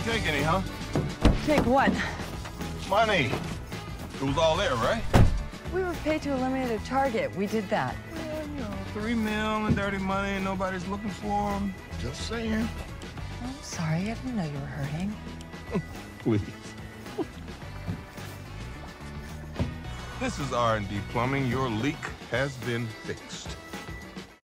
take any, huh? Take what? Money. It was all there, right? We were paid to eliminate a target. We did that. Yeah, you know, 3 mil in dirty money and nobody's looking for them. Just saying. I'm sorry, I didn't know you were hurting. Please. This is R&D Plumbing. Your leak has been fixed.